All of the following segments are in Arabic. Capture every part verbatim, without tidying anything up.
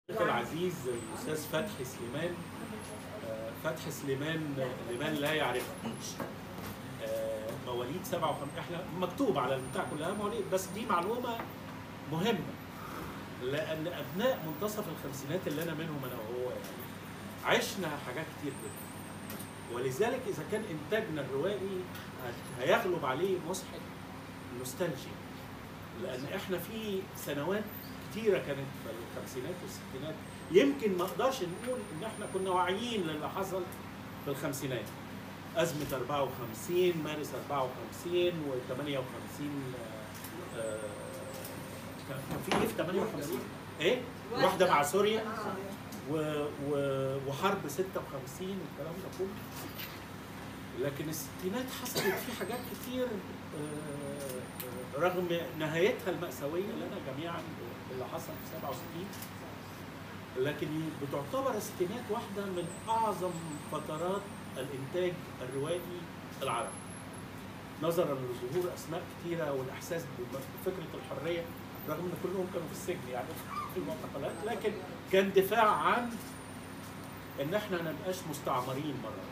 العزيز الاستاذ فتحي سليمان. فتحي سليمان لمن لا يعرفه، مواليد سبعة وخمسين، احنا مكتوب على البتاع كلها مواليد، بس دي معلومه مهمه لان ابناء منتصف الخمسينات اللي انا منهم انا وهو يعني عشنا حاجات كتير جدا، ولذلك اذا كان انتاجنا الروائي هيغلب عليه مسحق النوستالجيا، لان احنا في سنوات كتيره كانت في الخمسينات والستينات يمكن ما اقدرش نقول ان احنا كنا واعيين للي حصل في الخمسينات. ازمه أربعة وخمسين، مارس أربعة وخمسين وثمانية وخمسين، آه كان في ايه في ثمانية وخمسين؟ ايه؟ واحده مع سوريا و و وحرب ستة وخمسين والكلام ده كله. لكن الستينات حصلت فيه حاجات كتير آه رغم نهايتها المأساوية لنا جميعا اللي حصل في سبعة وستين، لكن بتعتبر الستينات واحدة من أعظم فترات الإنتاج الروائي العربي، نظرا لظهور أسماء كتيرة والإحساس بفكرة الحرية، رغم إن كلهم كانوا في السجن يعني في المعتقلات، لكن كان دفاع عن إن إحنا ما نبقاش مستعمرين مرة.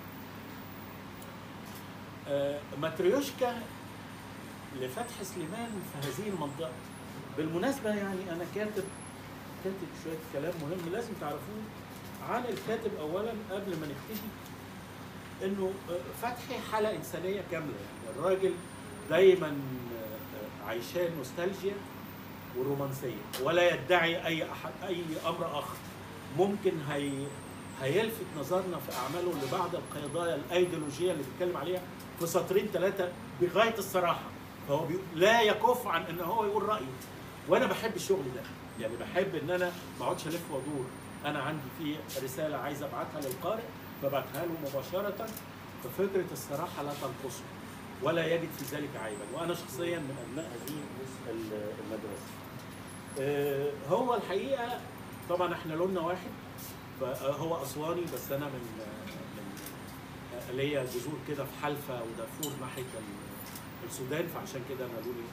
آه ماتريوشكا لفتحي سليمان في هذه المنطقة. بالمناسبة يعني أنا كاتب كاتب شوية كلام مهم لازم تعرفوه عن الكاتب أولاً قبل ما نبتدي، إنه فتحي حالة إنسانية كاملة، يعني الراجل دايماً عايشان نوستالجيا ورومانسية، ولا يدعي أي أحد أي أمر آخر. ممكن هي هيلفت نظرنا في أعماله لبعض القضايا الأيديولوجية اللي بيتكلم عليها في سطرين ثلاثة بغاية الصراحة، فهو لا يكف عن ان هو يقول رايه، وانا بحب الشغل ده، يعني بحب ان انا ما اقعدش الف وادور، انا عندي في رساله عايز ابعتها للقارئ فبعتها له مباشره، ففكره الصراحه لا تنقصه ولا يجد في ذلك عيبا، وانا شخصيا من ابناء هذه المدرسه. هو الحقيقه طبعا احنا لوننا واحد، فهو اسواني بس انا من من ليا جذور كده في حلفه ودارفور ناحيه السودان، فعشان كده انا لوني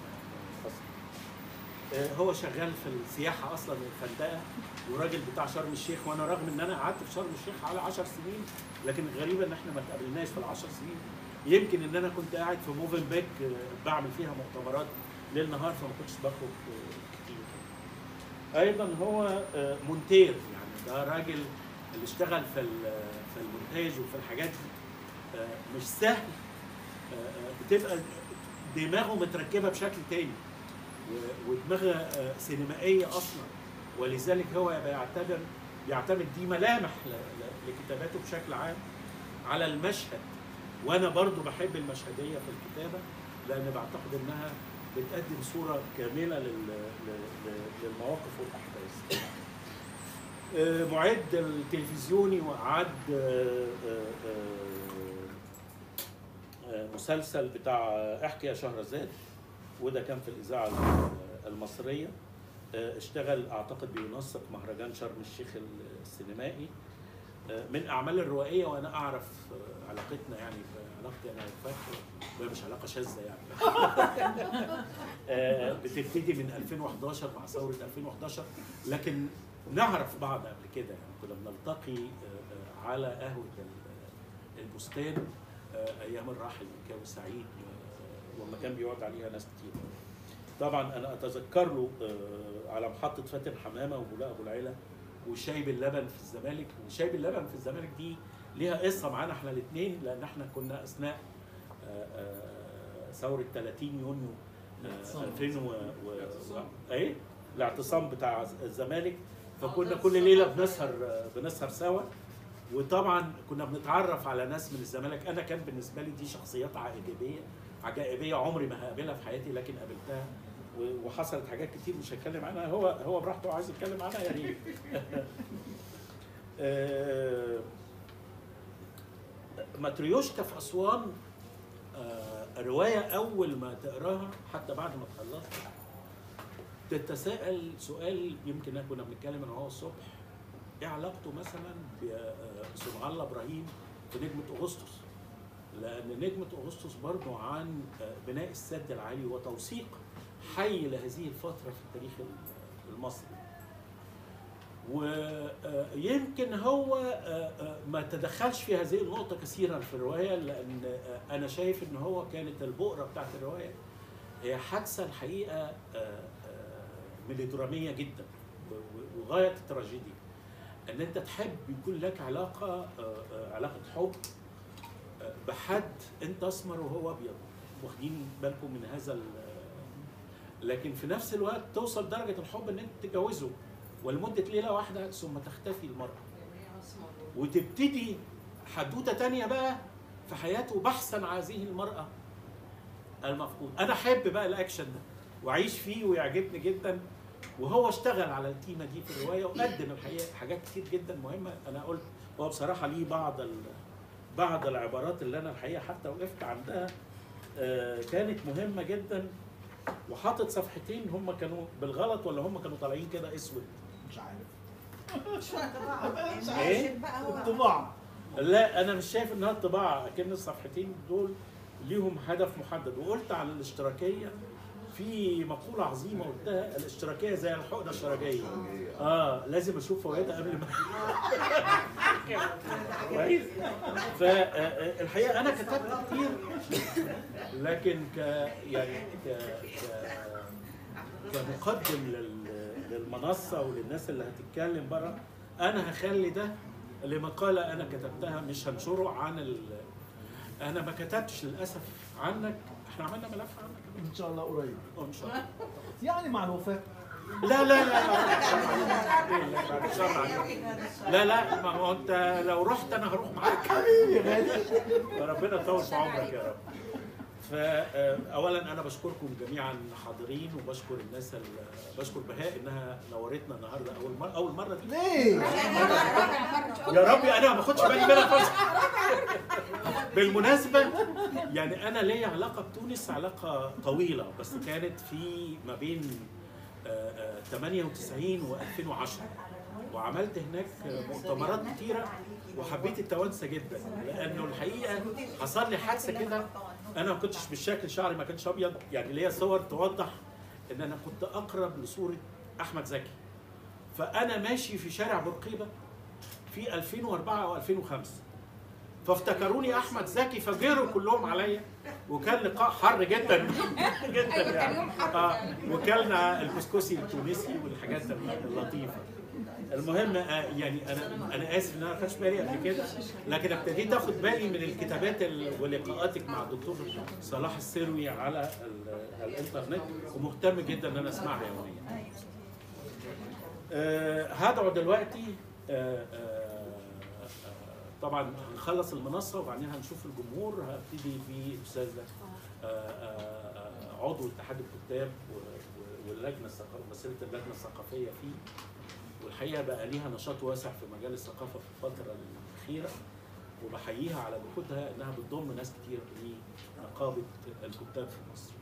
اصلا. هو شغال في السياحه اصلا والفندقه، وراجل بتاع شرم الشيخ، وانا رغم ان انا قعدت في شرم الشيخ حوالي عشر سنين، لكن الغريبه ان احنا ما اتقابلناش في العشر سنين. يمكن ان انا كنت قاعد في موفنبيك بعمل فيها مؤتمرات ليل نهار فما كنتش بخرج كتير. ايضا هو مونتير، يعني ده راجل اللي اشتغل في في المونتاج وفي الحاجات دي مش سهل، بتبقى دماغه متركبه بشكل تاني ودماغه سينمائيه اصلا، ولذلك هو بيعتبر بيعتمد دي ملامح لكتاباته بشكل عام على المشهد، وانا برضو بحب المشهديه في الكتابه لان بعتقد انها بتقدم صوره كامله للمواقف والاحداث. معد التلفزيوني وعد مسلسل بتاع احكي يا شهرزاد، وده كان في الاذاعه المصريه. اشتغل اعتقد بينسق مهرجان شرم الشيخ السينمائي. من اعمال الروائيه، وانا اعرف علاقتنا يعني علاقتي انا وفتحي وهي مش علاقه شاذه يعني بتبتدي من ألفين وحداشر مع ثوره ألفين وحداشر، لكن نعرف بعض قبل كده، يعني كنا بنلتقي على قهوه البستان ايام الراحل مكاوي سعيد، وما كان بيقعد عليها ناس كتير. طبعا انا اتذكر له على محطه فاتن حمامه وبولاق ابو العيله وشاي باللبن في الزمالك. وشاي باللبن في الزمالك دي ليها قصه معانا احنا الاثنين، لان احنا كنا اثناء ثوره ثلاثين يونيو ألفين و ايه الاعتصام بتاع الزمالك، فكنا كل ليله بنسهر بنسهر سوا، وطبعا كنا بنتعرف على ناس من الزمالك. انا كان بالنسبه لي دي شخصيات عجيبيه عجائبيه عمري ما هقابلها في حياتي، لكن قابلتها وحصلت حاجات كتير مش هتكلم عنها، هو هو براحته عايز يتكلم عنها يعني. ماتريوشكا في اسوان روايه اول ما تقراها حتى بعد ما تخلصها تتساءل سؤال، يمكن كنا بنتكلم انا وهو الصبح، ايه علاقته مثلا بسمع الله ابراهيم في نجمه اغسطس؟ لان نجمه اغسطس برضه عن بناء السد العالي وتوثيق حي لهذه الفتره في التاريخ المصري. ويمكن هو ما تدخلش في هذه النقطة كثيرا في الرواية، لأن أنا شايف إن هو كانت البؤرة بتاعت الرواية هي حادثة الحقيقة ميلودرامية جدا وغاية التراجيديا. إن أنت تحب يكون لك علاقة علاقة حب بحد أنت أسمر وهو أبيض، واخدين بالكم من هذا، لكن في نفس الوقت توصل درجة الحب إن أنت تتجوزه ولمدة ليلة واحدة ثم تختفي المرأة، وتبتدي حدوتة تانية بقى في حياته بحثا عن هذه المرأة المفقودة. أنا أحب بقى الأكشن ده وأعيش فيه ويعجبني جدا، وهو اشتغل على التيمة دي في الرواية وقدم الحقيقة حاجات كتير جدا مهمة. أنا قلت هو بصراحة ليه بعض بعض العبارات اللي أنا الحقيقة حتى وقفت عندها كانت مهمة جدا، وحاطط صفحتين هم كانوا بالغلط ولا هم كانوا طالعين كده اسود مش عارف. مش عارف ايه؟ الطباعة. لا انا مش شايف انها الطباعه، اكن الصفحتين دول ليهم هدف محدد. وقلت على الاشتراكيه في مقوله عظيمه قلتها، الاشتراكيه زي الحقنه الشرجيه. اه لازم اشوف فوائدها قبل ما كويس. فالحقيقه انا كتبت كتير، لكن ك يعني ك كمقدم لل للمنصه وللناس اللي هتتكلم بره، انا هخلي ده لمقاله انا كتبتها مش هنشره عن ال... انا ما كتبتش للاسف عنك، احنا عملنا ملف عنك ان شاء الله قريب. ان شاء الله. يعني مع الوفاه. لا لا لا لا لا، ما هو انت لو رحت انا هروح معاك حبيبي غالي. ربنا يطول في عمرك يا رب. فاولا انا بشكركم جميعا حاضرين، وبشكر الناس اللي بشكر بهاء انها نورتنا النهارده اول مره. اول مره دي ليه؟ يا ربي انا ما باخدش بالي منها خالص. بالمناسبه يعني انا ليا علاقه بتونس علاقه طويله، بس كانت في ما بين ثمانية وتسعين وألفين وعشرة، وعملت هناك مؤتمرات كتيره، وحبيت التوانسه جدا، لانه الحقيقه حصل لي حادثه كده. انا ما كنتش بالشكل، شعري ما كانش ابيض، يعني ليا صور توضح ان انا كنت اقرب لصوره احمد زكي. فانا ماشي في شارع بورقيبه في ألفين وأربعة او ألفين وخمسة، فافتكروني احمد زكي فجروا كلهم عليا، وكان لقاء حر جدا جدا يعني. اه وكلنا الكسكسي التونسي والحاجات اللطيفه. المهم يعني انا انا اسف ان انا ما خدتش بالي قبل كده، لكن ابتديت اخد بالي من الكتابات ولقاءاتك مع الدكتور صلاح السروي على الانترنت، ومهتم جدا ان انا اسمعها يوميا. أه هدعو دلوقتي أه أه طبعا هنخلص المنصه وبعدين هنشوف الجمهور. هبتدي باستاذه عضو اتحاد الكتاب واللجنه الثقافيه، مسيره اللجنه الثقافيه فيه، والحقيقه بقى ليها نشاط واسع في مجال الثقافه في الفتره الاخيره، وبحييها على جهودها انها بتضم ناس كتير لنقابه الكتاب في مصر.